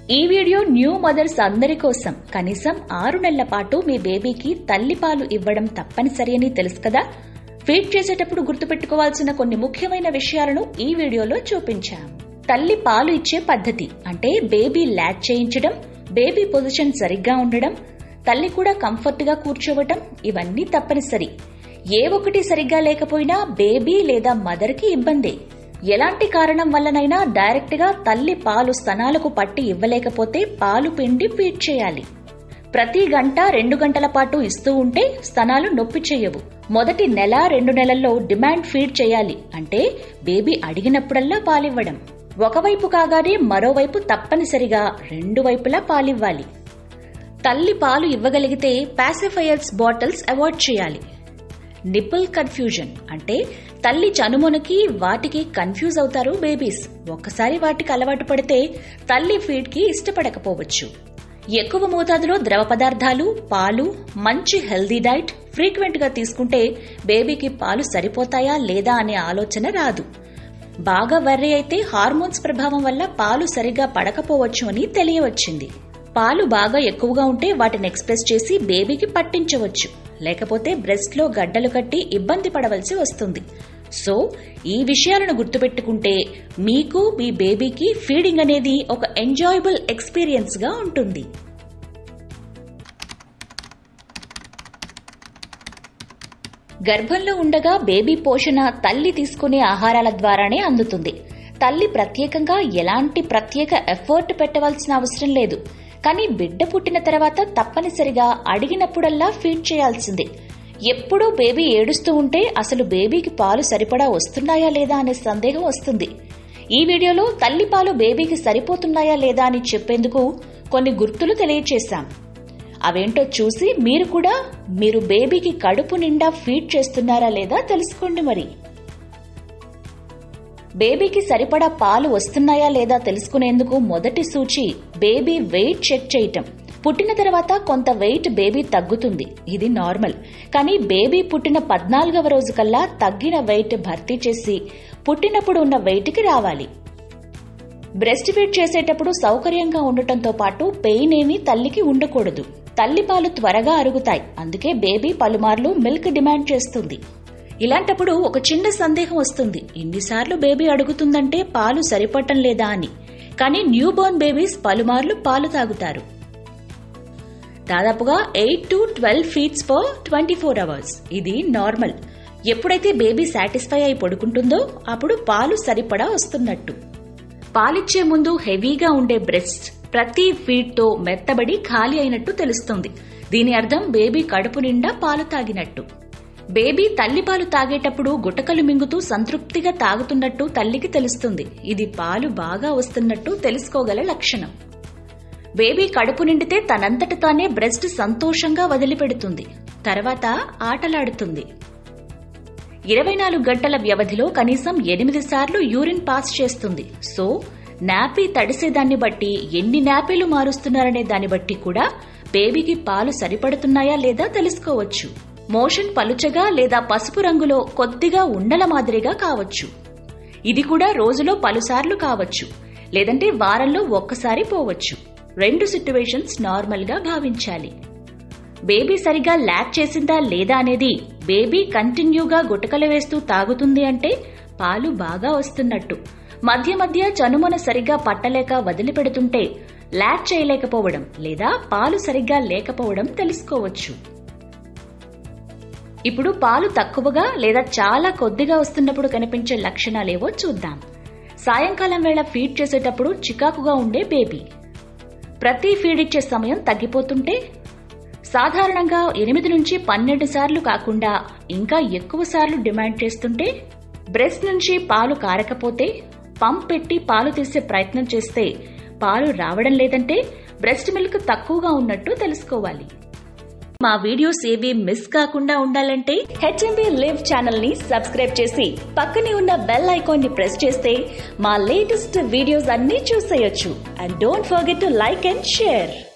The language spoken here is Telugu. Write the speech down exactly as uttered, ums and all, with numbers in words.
ఈ వీడియో న్యూ మదర్స్ అందరి కోసం. కనీసం ఆరు నెలల పాటు మీ బేబీకి తల్లిపాలు ఇవ్వడం తప్పనిసరి అని తెలుసు కదా. ఫీడ్ చేసేటప్పుడు గుర్తుపెట్టుకోవాల్సిన కొన్ని ముఖ్యమైన విషయాలను ఈ వీడియోలో చూపించాం. తల్లి పాలు ఇచ్చే పద్ధతి అంటే బేబీ లాచ్ చేయించడం, బేబీ పొజిషన్ సరిగ్గా ఉండడం, తల్లి కూడా కంఫర్ట్ గా కూర్చోవటం ఇవన్నీ తప్పనిసరి. ఏ ఒక్కటి సరిగ్గా లేకపోయినా బేబీ లేదా మదర్ కి ఇబ్బందే. ఎలాంటి కారణం వల్లనైనా డైరెక్ట్ గా తల్లి పాలు స్తనాలకు పట్టి ఇవ్వలేకపోతే పాలు పిండి ఫీడ్ చేయాలి. ప్రతి గంట రెండు గంటల పాటు ఇస్తూ ఉంటే స్తనాలు నొప్పి చేయవు. మొదటి నెల రెండు నెలల్లో డిమాండ్ ఫీడ్ చేయాలి అంటే బేబీ అడిగినప్పుడల్లా పాలివ్వడం. ఒకవైపు కాగానే మరోవైపు తప్పనిసరిగా రెండు వైపులా పాలివ్వాలి. తల్లి పాలు ఇవ్వగలిగితే పాసిఫైయర్స్ బాటిల్స్ అవాయిడ్ చేయాలి. నిపుల్ కన్ఫ్యూజన్ అంటే తల్లి చనుమొనకి వాటికి కన్ఫ్యూజ్ అవుతారు బేబీస్. ఒక్కసారి వాటికి అలవాటు పడితే తల్లి ఫీడ్ కి ఇష్టపడకపోవచ్చు. ఎక్కువ మోతాదులో ద్రవ పదార్థాలు, పాలు, మంచి హెల్దీ డైట్ ఫ్రీక్వెంట్ గా తీసుకుంటే బేబీకి పాలు సరిపోతాయా లేదా అనే ఆలోచన రాదు. బాగా వర్రీ అయితే హార్మోన్స్ ప్రభావం వల్ల పాలు సరిగా పడకపోవచ్చు అని తెలియవచ్చింది. పాలు బాగా ఎక్కువగా ఉంటే వాటిని ఎక్స్ప్రెస్ చేసి బేబీకి పట్టించవచ్చు, లేకపోతే బ్రెస్ట్ లో గడ్డలు కట్టి ఇబ్బంది పడవలసి వస్తుంది. సో ఈ విషయాలను గుర్తుపెట్టుకుంటే మీకు మీ బేబీకి ఫీడింగ్ అనేది ఒక ఎంజాయబుల్ ఎక్స్పీరియన్స్ గా ఉంటుంది. గర్భంలో ఉండగా బేబీ పోషణ తల్లి తీసుకునే ఆహారాల ద్వారానే అందుతుంది. తల్లి ప్రత్యేకంగా ఎలాంటి ప్రత్యేక ఎఫర్ట్ పెట్టవలసిన అవసరం లేదు. కానీ బిడ్డ పుట్టిన తర్వాత తప్పనిసరిగా అడిగినప్పుడల్లా ఫీడ్ చేయాల్సిందే. ఎప్పుడూ బేబీ ఏడుస్తూ ఉంటే అసలు బేబీకి పాలు సరిపడా వస్తున్నాయా లేదా అనే సందేహం వస్తుంది. ఈ వీడియోలో తల్లి పాలు బేబీకి సరిపోతున్నాయా లేదా అని చెప్పేందుకు కొన్ని గుర్తులు తెలియచేశాం. అవేంటో చూసి మీరు కూడా మీరు బేబీకి కడుపు నిండా ఫీడ్ చేస్తున్నారా లేదా తెలుసుకోండి. మరి బేబీకి సరిపడా పాలు వస్తున్నాయా లేదా తెలుసుకునేందుకు మొదటి సూచి బేబీ వెయిట్ చెక్ చేయటం. పుట్టిన తర్వాత కొంత వెయిట్ బేబీ తగ్గుతుంది, ఇది నార్మల్. కానీ బేబీ పుట్టిన పద్నాలుగవ రోజు కల్లా తగ్గిన వెయిట్ భర్తీ చేసి పుట్టినప్పుడు ఉన్న వెయిట్ కి రావాలి. బ్రెస్ట్ ఫీడ్ చేసేటప్పుడు సౌకర్యంగా ఉండటంతో పాటు పెయిన్ ఏమీ తల్లికి ఉండకూడదు. తల్లి పాలు త్వరగా అరుగుతాయి, అందుకే బేబీ పలుమార్లు మిల్క్ డిమాండ్ చేస్తుంది. ఇలాంటప్పుడు ఒక చిన్న సందేహం వస్తుంది, ఇన్నిసార్లు బేబీ అడుగుతుందంటే పాలు సరిపడటం లేదా అని. కానీ న్యూ బోర్న్ బేబీస్ పలుమార్లు పాలు తాగుతారు. దాదాపుగా eight to twelve feeds per twenty four hours ఇది నార్మల్. ఎప్పుడైతే బేబీ సాటిస్ఫై అయి పడుకుంటుందో అప్పుడు పాలు సరిపడా వస్తున్నట్టు. పాలిచ్చే ముందు హెవీగా ఉండే బ్రెస్ట్ ప్రతి ఫీడ్ తో మెత్తబడి ఖాళీ అయినట్టు తెలుస్తుంది. దీని అర్థం బేబీ కడుపు నిండా పాలు తాగినట్టు. బేబీ తల్లిపాలు తాగేటప్పుడు గుటకలు మింగుతూ సంతృప్తిగా తాగుతున్నట్టు తల్లికి తెలుస్తుంది. ఇది పాలు బాగా వస్తున్నట్టు తెలుసుకోగల లక్షణం. బేబీ కడుపు నిండితే తనంతట తానే బ్రెస్ట్ సంతోషంగా వదిలిపెడుతుంది, తర్వాత ఆటలాడుతుంది. ఇరవై నాలుగు గంటల వ్యవధిలో కనీసం ఎనిమిది సార్లు యూరిన్ పాస్ చేస్తుంది. సో నాపీ తడిసేదాన్ని బట్టి, ఎన్ని నాపీలు మారుస్తున్నారనే దాన్ని బట్టి కూడా బేబీకి పాలు సరిపడుతున్నాయా లేదా తెలుసుకోవచ్చు. మోషన్ పలుచగా లేదా పసుపు రంగులో కొద్దిగా ఉండల మాదిరిగా కావచ్చు. ఇది కూడా రోజులో పలుసార్లు కావచ్చు, లేదంటే వారంలో ఒక్కసారి పోవచ్చు. రెండు సిట్యువేషన్స్ నార్మల్ గా భావించాలి. బేబీ సరిగా లాచ్ చేసిందా లేదా అనేది బేబీ కంటిన్యూగా గుటకలు వేస్తూ తాగుతుంది అంటే పాలు బాగా వస్తున్నట్టు. మధ్య మధ్య చనుమొన సరిగా పట్టలేక వదిలిపెడుతుంటే లాచ్ చేయలేకపోవడం లేదా పాలు సరిగ్గా లేకపోవడం తెలుసుకోవచ్చు. ఇప్పుడు పాలు తక్కువగా లేదా చాలా కొద్దిగా వస్తున్నప్పుడు కనిపించే లక్షణాలేవో చూద్దాం. సాయంకాలం వేళ ఫీడ్ చేసేటప్పుడు చికాకుగా ఉండే బేబీ, ప్రతి ఫీడ్ ఇచ్చే సమయం తగ్గిపోతుంటే, సాధారణంగా ఎనిమిది నుంచి పన్నెండు సార్లు కాకుండా ఇంకా ఎక్కువ సార్లు డిమాండ్ చేస్తుంటే, బ్రెస్ట్ నుంచి పాలు కారకపోతే, పంప్ పెట్టి పాలు తీసే ప్రయత్నం చేస్తే పాలు రావడం లేదంటే బ్రెస్ట్ మిల్క్ తక్కువగా ఉన్నట్టు తెలుసుకోవాలి. మా వీడియోస్ ఏవి మిస్ కాకుండా ఉండాలంటే హెచ్ఎంబీ లివ్ ఛానల్ ని సబ్స్క్రైబ్ చేసి పక్కనే ఉన్న బెల్ ఐకాన్ ని ప్రెస్ చేస్తే మా లేటెస్ట్ వీడియోస్ అన్ని చూసేయొచ్చు. And don't forget to like and share.